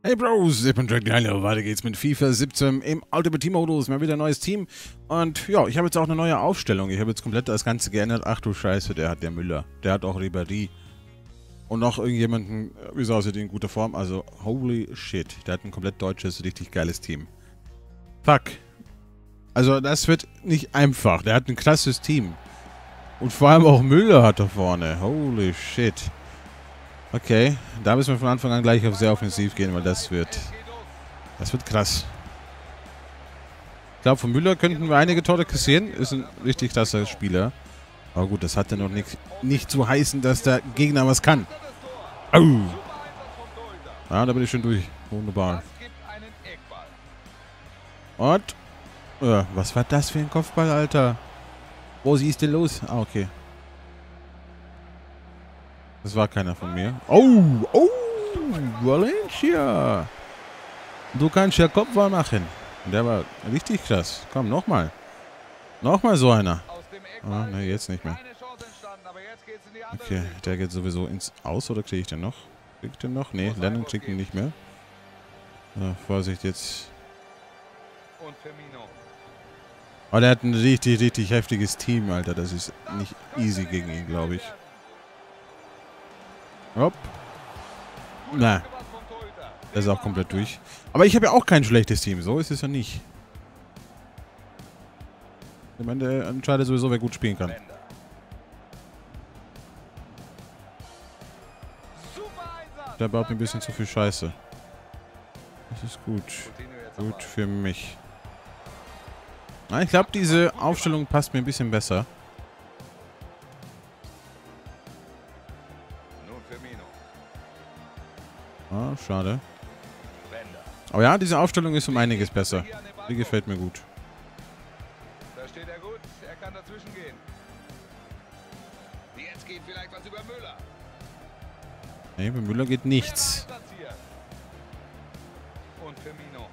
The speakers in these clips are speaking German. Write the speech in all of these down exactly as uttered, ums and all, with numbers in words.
Hey Bros, ich bin Jack Hallo, weiter geht's mit FIFA siebzehn im Ultimate Team Modus, mal wieder ein neues Team und ja, ich habe jetzt auch eine neue Aufstellung, ich habe jetzt komplett das Ganze geändert. Ach du Scheiße, der hat der Müller, der hat auch Ribéry und noch irgendjemanden, wie so aussieht, in guter Form, also holy shit, der hat ein komplett deutsches, richtig geiles Team. Fuck. Also das wird nicht einfach, der hat ein krasses Team und vor allem auch Müller hat da vorne, holy shit. Okay, da müssen wir von Anfang an gleich auf sehr offensiv gehen, weil das wird, das wird krass. Ich glaube, von Müller könnten wir einige Tore kassieren. Ist ein richtig krasser Spieler. Aber gut, das hat ja noch nicht, nicht zu heißen, dass der Gegner was kann. Au! Ja, da bin ich schon durch. Wunderbar. Und? Ja, was war das für ein Kopfball, Alter? Wo ist denn los? Ah, okay. Das war keiner von mir. Oh, oh, Valencia. Du kannst ja Kopfball machen. Der war richtig krass. Komm, nochmal. Nochmal so einer. Ah, ne, jetzt nicht mehr. Okay, der geht sowieso ins Aus, oder kriege ich den noch? Krieg ich den noch? Ne, Lennon kriegt ihn nicht mehr. Ja, Vorsicht jetzt. Aber der hat ein richtig, richtig heftiges Team, Alter. Das ist nicht easy gegen ihn, glaube ich. Hopp. Na. Der ist auch komplett durch. Aber ich habe ja auch kein schlechtes Team. So ist es ja nicht. Ich meine, der entscheidet sowieso, wer gut spielen kann. Der baut mir ein bisschen zu viel Scheiße. Das ist gut. Gut für mich. Na, ich glaube, diese Aufstellung passt mir ein bisschen besser. Ah, schade. Aber ja, diese Aufstellung ist um einiges besser. Die gefällt mir gut. Da steht er gut, er kann dazwischen gehen. Jetzt geht vielleicht was über Müller. Nee, bei Müller geht nichts. Und Firmino.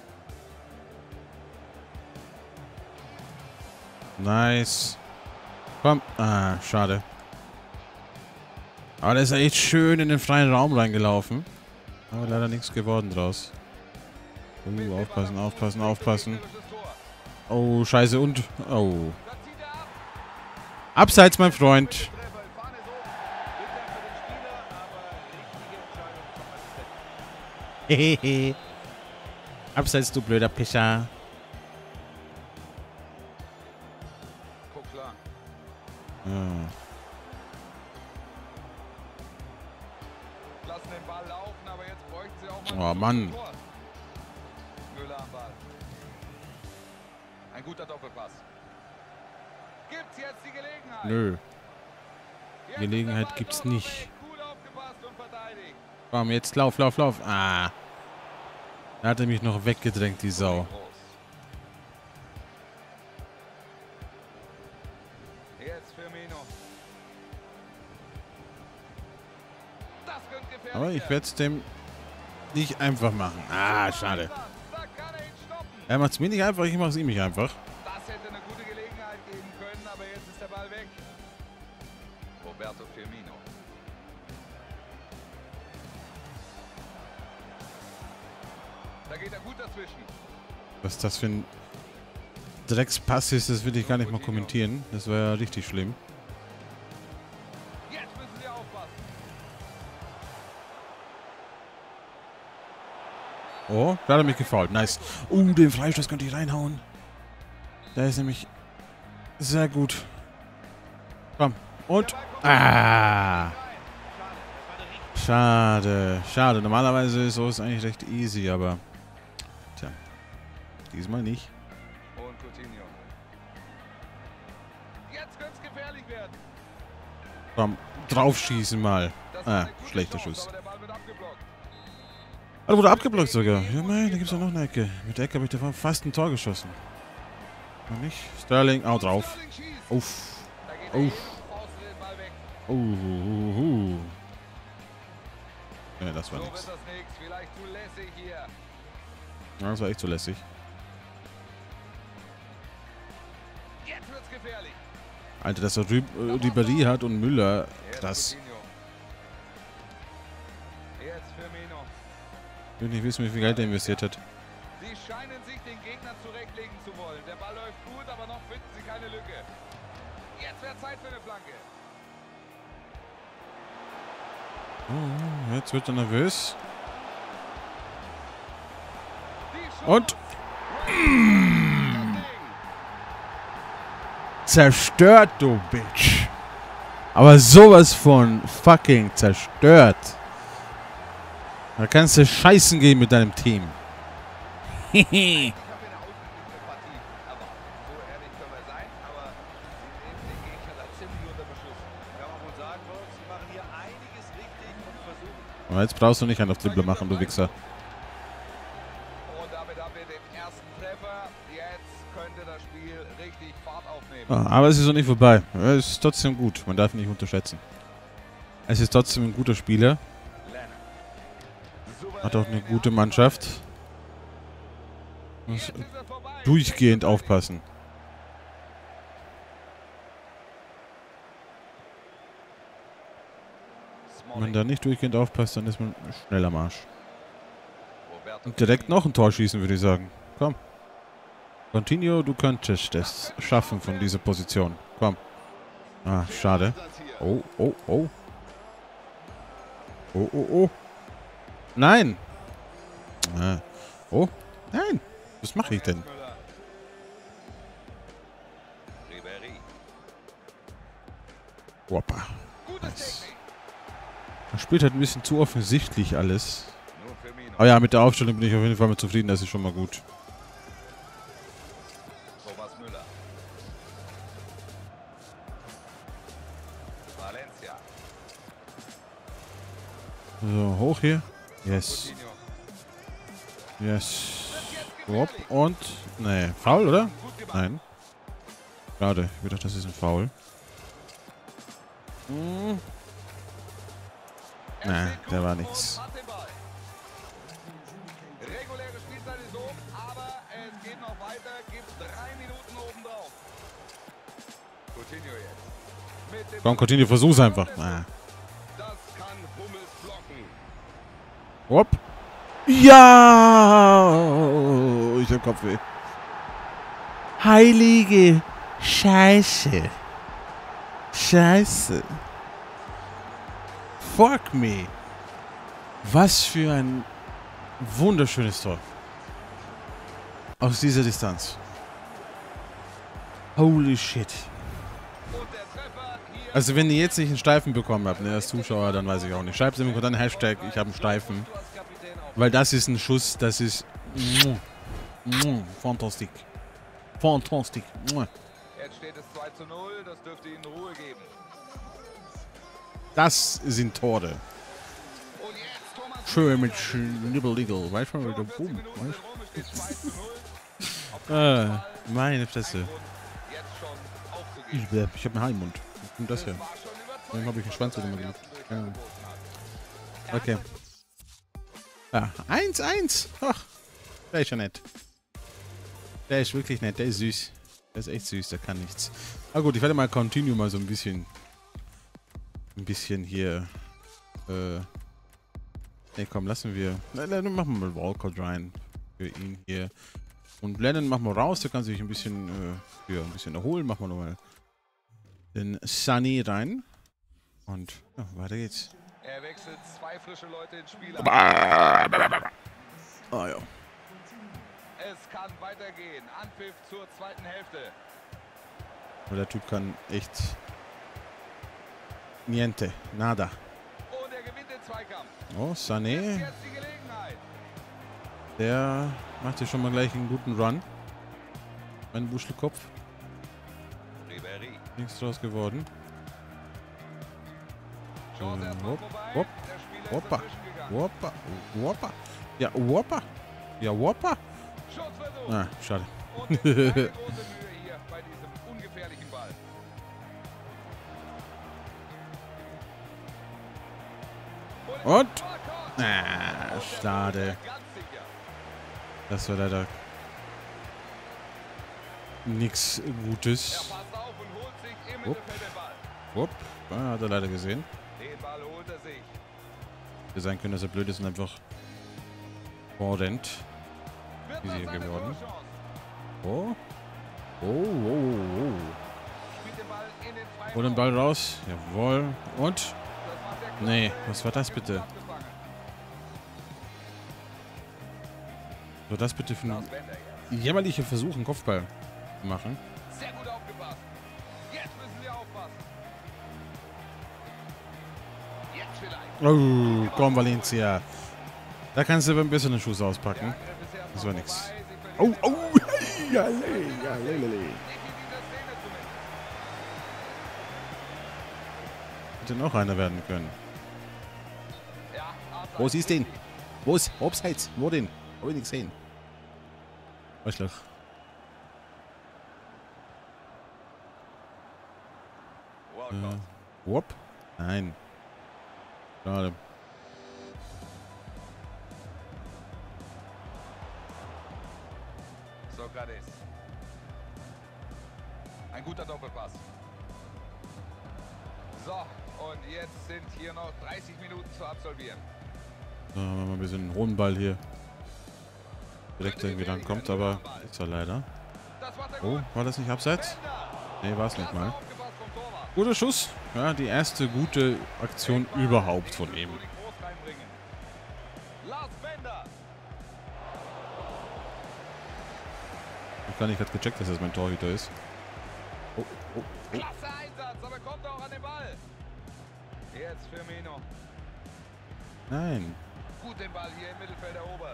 Nice. Komm. Ah, schade. Aber der ist ja echt schön in den freien Raum reingelaufen. Aber leider nichts geworden draus. Uh, aufpassen, aufpassen, aufpassen. Oh, scheiße und... Oh. Abseits, mein Freund. Hehehe. Abseits, du blöder Pischer. Ja. Lassen den Ball laufen, aber jetzt bräuchten sie auch mal. Oh, Mann. Müller am Ball. Ein guter Doppelpass. Gibt's jetzt die Gelegenheit? Nö. Jetzt Gelegenheit gibt's nicht. Gut aufgepasst und verteidigt. Komm, jetzt lauf, lauf, lauf. Ah. Da hat er mich noch weggedrängt, die Sau. Jetzt Firmino. Das könnte gefährlich Aber ich werden. werde es dem nicht einfach machen. Ah, schade. Da kann er ihn stoppen. Er macht es mir nicht einfach, ich mache es ihm nicht einfach. Das hätte eine gute Gelegenheit geben können, aber jetzt ist der Ball weg. Roberto Firmino. Da geht er gut dazwischen. Was das für ein Dreckspass ist, das will ich gar nicht mal kommentieren. Das war ja richtig schlimm. Jetzt müssen sie aufpassen. Oh, da hat er mich gefault. Nice. Uh, den Freistoß könnte ich reinhauen. Der ist nämlich sehr gut. Komm. Und... Ah. Schade. Schade. Normalerweise ist es eigentlich recht easy, aber... Tja. Diesmal nicht. Und Coutinho. Jetzt könnte es gefährlich werden. Komm, draufschießen mal. Das Ah, ist eine gute schlechter Chance, Schuss. aber der Ball wird abgeblockt. Ah, wurde abgeblockt sogar. Ja, nein, da gibt es noch eine Ecke. Mit der Ecke habe ich da fast ein Tor geschossen. Noch nicht? Sterling, auch drauf. Sterling schießt. Uff. Da geht er Uff. hin, faust den Ball weg. Uh, uh, uh. Ja, das war So nichts. wird das nichts. Vielleicht zu lässig hier. Ja, das war echt so lässig. Jetzt wird's gefährlich. Alter, dass er Rü äh, Ribéry hat und Müller. Krass. Jetzt Coutinho. Jetzt Firmino. Ich will nicht wissen, wie viel Geld er investiert hat. Sie scheinen sich den Gegnern zurechtlegen zu wollen. Der Ball läuft gut, aber noch finden sie keine Lücke. Jetzt wäre Zeit für eine Flanke. Oh, jetzt wird er nervös. Die Und Chance. zerstört, du Bitch. Aber sowas von fucking zerstört. Da kannst du scheißen gehen mit deinem Team. Ich habe eine ausgeglichene Partie erwartet. So ehrlich können wir sein, aber sie nehmen den Gegner da ziemlich unter Beschuss. Ja, man muss sagen, Wolf, sie machen hier einiges richtig und versuchen. Aber jetzt brauchst du nicht einen auf Dribbler machen, du Wichser. Und damit haben wir den ersten Treffer. Jetzt könnte das Spiel richtig Fahrt aufnehmen. Ah, aber es ist noch nicht vorbei. Es ist trotzdem gut. Man darf ihn nicht unterschätzen. Es ist trotzdem ein guter Spieler. Hat auch eine gute Mannschaft. Muss durchgehend aufpassen. Wenn man da nicht durchgehend aufpasst, dann ist man schnell am Arsch. Und direkt noch ein Tor schießen, würde ich sagen. Komm. Coutinho, du könntest es schaffen von dieser Position. Komm. Ah, schade. Oh, oh, oh. Oh, oh, oh. Nein. Ah. Oh, nein. Was mache ich denn? Woppa. Nice. Er spielt halt ein bisschen zu offensichtlich alles. Aber ja, mit der Aufstellung bin ich auf jeden Fall mit zufrieden. Das ist schon mal gut. Thomas Müller. Valencia. So, hoch hier. Yes. Yes. Wop. Und. Nee, Foul, oder? Nein. Schade. Ich dachte, das ist ein Foul. Hm. Nee, der war nix. Reguläre Spielzeit ist um, aber es geht noch weiter. Gibt drei Minuten obendrauf. Coutinho jetzt. Mit dem Komm, Coutinho, versuch's einfach. Ah. Das kann Hummels blocken. Wop. Ja! Ich hab Kopfweh. Heilige Scheiße. Scheiße. Fuck me. Was für ein wunderschönes Tor. Aus dieser Distanz. Holy shit. Und der Treffer hier. Also wenn ihr jetzt nicht einen Steifen bekommen habt, ne, als Zuschauer, dann weiß ich auch nicht. Schreibt es mir dann Hashtag, ich habe einen Steifen. Du als Kapitän auf. Weil das ist ein Schuss, das ist... Fantastik. Fantastik. Jetzt steht es zwei zu null. Das dürfte ihnen Ruhe geben. Das sind Tore. Und jetzt Thomas Schön mit Schnibbel-Digel. Weißt du, mit dem Boom. Minuten rum. Es steht zwei zu null. Ah, meine Fresse. Jetzt schon aufzugeben. Ich, ich habe einen Heilmund. Was kommt das her? War schon überzeugend. Dann habe ich einen Schwanz wieder mal gemacht. Ja. angeboten hat. Okay. Ja, eins eins. Ach, der ist ja nett. Der ist wirklich nett. Der ist süß. Der ist echt süß. Der kann nichts. Na gut, ich werde mal Continue mal so ein bisschen... Ein bisschen hier... Äh... Ne, komm, lassen wir... Na, dann machen wir mal Walcott rein. Für ihn hier. Und Lennon machen wir raus. Der kann sich ein bisschen... Äh, ja, ein bisschen erholen. Machen wir nochmal den Sunny rein. Und... Ja, weiter geht's. Er wechselt zwei frische Leute ins Spiel. An. Ah ja. Es kann weitergehen. Anpfiff zur zweiten Hälfte. Aber der Typ kann echt... Niente. Nada. Und er gewinnt den Zweikampf. Oh, Sané. Jetzt die Gelegenheit. Der macht hier schon mal gleich einen guten Run. Ein Buschelkopf. Ribéry. Nichts draus geworden. Chance Äh, erstmal hopp, vorbei. hopp, Der Spieler ist Woppa. dazwischen gegangen. Woppa. Woppa. Ja, Woppa. Ja, Woppa. Schussversuch. Ah, schade. Und jetzt keine große Mühe hier bei diesem ungefährlichen Ball. Und? Walcott. Ah, schade. Ganz sicher. Das war leider nichts Er Gutes. passt auf und holt sich im Wupp. Mittelfeld den Ball. Wupp. Ah, hat er leider gesehen. Den Ball holt er sich. Hätte sein können, dass er blöd ist und einfach Mordent. Easy geworden. Oh. Oh, oh, oh. Hol den Ball raus. Jawohl. Und? Nee, was war das bitte? Was war das bitte für ein jämmerlicher Versuch, einen Kopfball zu machen? Sehr gut aufgepasst. Jetzt müssen wir aufpassen. Jetzt vielleicht. Oh, komm, Valencia. Da kannst du aber ein bisschen den Schuss auspacken. Das war nix. Oh, oh. Ja, ja, ja, hätte noch einer werden können. Wo siehst du den? Wo ist? Abseits. Wo denn? Hab ich nicht gesehen. Arschloch. Äh, whoop? Nein. Schade. Sokrates. Ein guter Doppelpass. So, und jetzt sind hier noch dreißig Minuten zu absolvieren. So, machen wir mal ein bisschen einen hohen Ball hier. Direkt irgendwie dann kommt, aber ist er leider. Oh, war das nicht abseits? Nee, war es nicht mal. Guter Schuss. Ja, die erste gute Aktion überhaupt von ihm. Ich hab gar nicht gerade gecheckt, dass das mein Torhüter ist. Oh, oh, oh. Klasse Einsatz, aber kommt auch an den Ball. Jetzt Firmino. Nein. Gut den Ball hier im Mittelfeld erobert.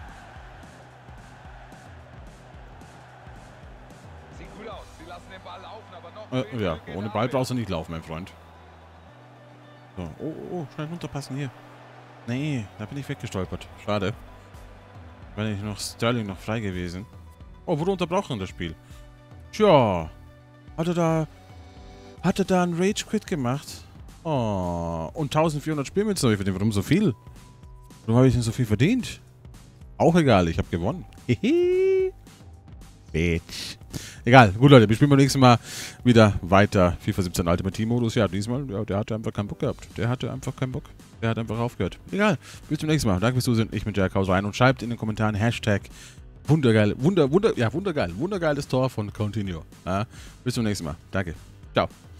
Sieht cool aus. Sie lassen den Ball laufen, aber noch... Äh, ja, ohne Ball brauchst du nicht laufen, mein Freund. So, oh, oh, oh, schnell runterpassen hier. Nee, da bin ich weggestolpert. Schade. Wäre nicht noch Sterling noch frei gewesen. Oh, wurde unterbrochen das Spiel. Tja. Hat er da... Hat er da einen Rage-Quit gemacht? Oh. Und eintausendvierhundert Spielmünzen habe ich verdient. Warum so viel? Warum habe ich denn so viel verdient? Auch egal, ich habe gewonnen. Hehe. Bitch. Egal, gut Leute, wir spielen beim nächsten Mal wieder weiter FIFA siebzehn Ultimate Team Modus. Ja, diesmal, ja, der hatte einfach keinen Bock gehabt. Der hatte einfach keinen Bock. Der hat einfach aufgehört. Egal, bis zum nächsten Mal. Danke fürs Zusehen. Ich bin Jack, haus rein und schreibt in den Kommentaren Hashtag wundergeil, wunder, wunder, ja, wundergeil, wundergeiles Tor von Coutinho. Ja, bis zum nächsten Mal. Danke. Ciao.